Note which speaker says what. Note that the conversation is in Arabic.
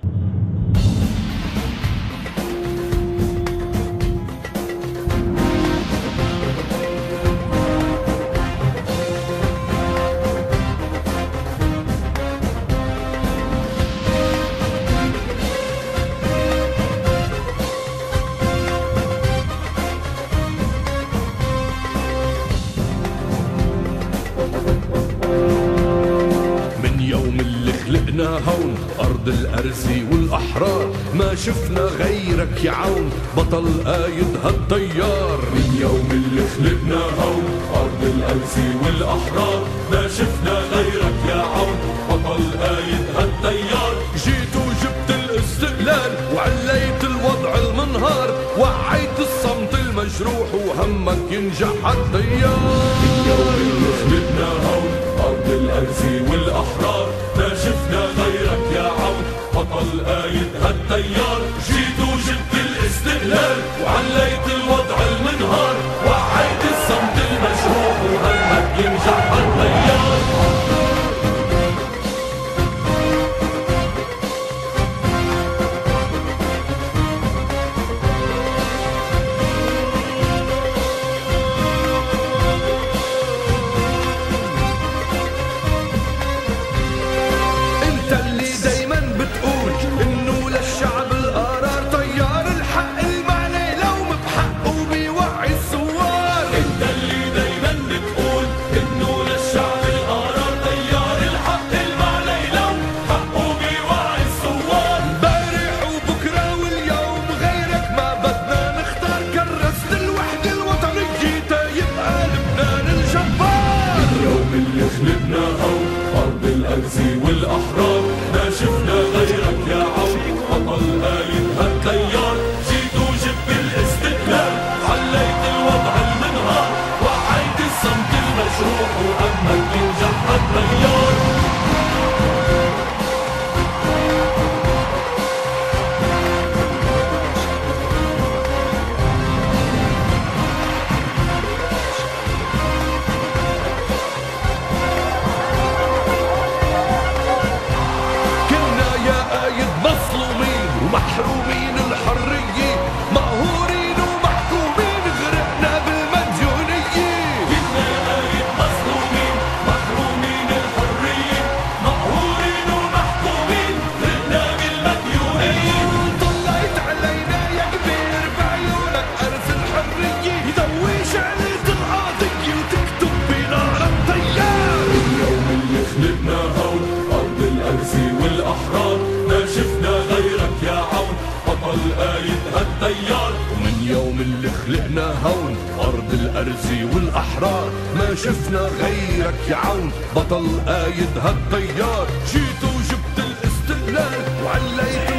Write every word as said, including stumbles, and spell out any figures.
Speaker 1: خلقنا هون أرض الأرزي والأحرار، ما شفنا غيرك يا عون بطل قايد هالطيار.
Speaker 2: من يوم اللي خلقنا هون أرض الأرزي والأحرار، ما شفنا غيرك يا عون بطل قايد هالطيار.
Speaker 1: جيت وجبت الاستقلال وعليت الوضع المنهار، وعيت الصمت المجروح وهمك ينجح هالطيار.
Speaker 2: من يوم اللي خلقنا هون أرض الأرزي والأحرار، ما شفنا غيرك يا عون بطل قايد هالطيار. جيت وجبت الاستقلال وعليت الوضع المنهار، وعيت الصمت المجروح وهمك ينجح هالطيار. خلقنا هون أرض الأرزي والأحرار، ما شفنا غيرك يا عون بطل قايد هالطيار. جيت وجبت الاستقلال عليت الوضع المنهار، وعيت الصمت المجروح وهمك ينجح هالطيار.
Speaker 1: محرومين الحرية، مقهورين ومحكومين، غرقنا بالمديونية.
Speaker 2: كنا قايد مظلومين محرومين الحرية، مقهورين ومحكومين، غرقنا بالمديونية.
Speaker 1: طلعت علينا يا كبير بعيونك أرز الحرية، يضوي شعلة القاضية وتكتب بنار الطيار.
Speaker 2: اليوم اللي خلقنا هون أرض الأرزي والأحرار، ما شفنا غيرك يا عون بطل قايد هالطيار.
Speaker 1: ومن يوم اللي خلقنا هون أرض الأرزي والأحرار، ما شفنا غيرك يا عون بطل قايد هالطيار. جيت وجبت الاستقلال وعليت